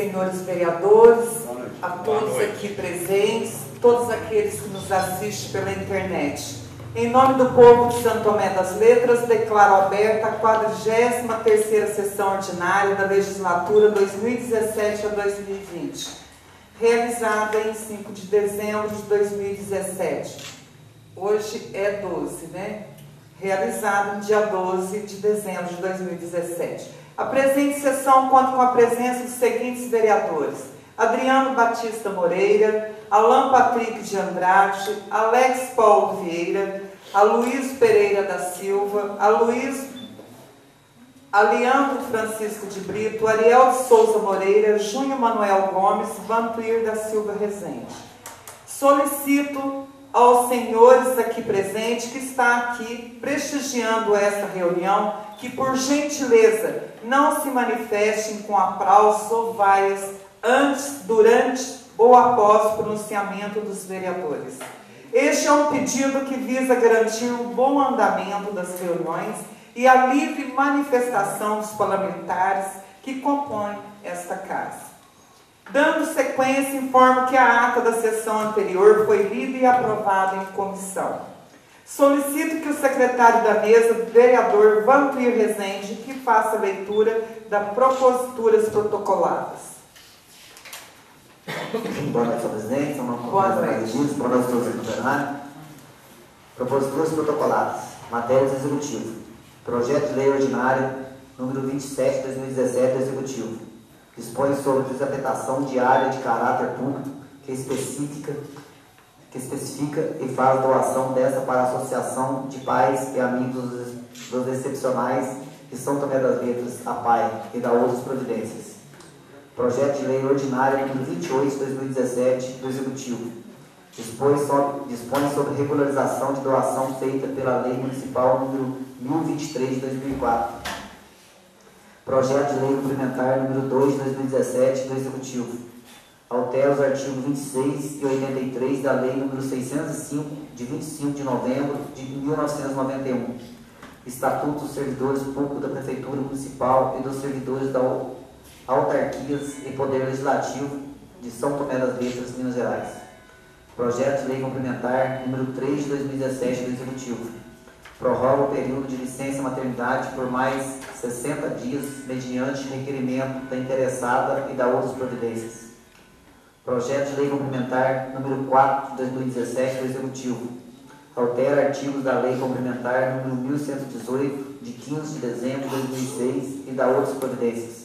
senhores vereadores, a todos aqui presentes, todos aqueles que nos assistem pela internet. Em nome do povo de Santo Tomé das Letras, declaro aberta a 43ª sessão ordinária da legislatura 2017 a 2020, realizada em 5 de dezembro de 2017. Hoje é 12, né? Realizada no dia 12 de dezembro de 2017. A presente sessão conta com a presença dos seguintes vereadores: Adriano Batista Moreira, Alan Patrick de Andrade, Alex Paulo Vieira, Aloysio Pereira da Silva, Aliandro Francisco de Brito, Ariel de Souza Moreira, Júnior Manuel Gomes, Vampir da Silva Rezende. Solicito aos senhores aqui presentes, que está aqui prestigiando esta reunião, que por gentileza não se manifestem com aplausos ou vaias antes, durante ou após o pronunciamento dos vereadores. Este é um pedido que visa garantir o bom andamento das reuniões e a livre manifestação dos parlamentares que compõem esta casa. Dando sequência, informo que a ata da sessão anterior foi lida e aprovada em comissão. Solicito que o secretário da mesa, vereador Vampir Rezende, que faça a leitura das proposituras protocoladas. Boa noite, senhor presidente. Boa noite. Boa noite a todos aqui no plenário. Proposituras protocoladas. Matérias do Executivo. Projeto de Lei Ordinária número 27 de 2017 do Executivo. Dispõe sobre desafetação de área de caráter público que especifica e faz doação desta para a Associação de Pais e Amigos dos Excepcionais de São Tomé das Letras, a PAI, e da outras providências. Projeto de Lei Ordinária número 28 de 2017 do Executivo. Dispõe sobre regularização de doação feita pela Lei Municipal número 1023 de 2004. Projeto de Lei Complementar número 2 de 2017 do Executivo. Altera os artigos 26 e 83 da Lei número 605, de 25 de novembro de 1991. Estatuto dos Servidores Públicos da Prefeitura Municipal e dos Servidores da Autarquias e Poder Legislativo de São Tomé das Letras, Minas Gerais. Projeto de Lei Complementar número 3 de 2017 do Executivo. Prorroga o período de licença maternidade por mais 60 dias, mediante requerimento da interessada e da outras providências. Projeto de Lei Complementar número 4 de 2017 do Executivo. Altera artigos da Lei Complementar número 1118, de 15 de dezembro de 2006 e da outras providências.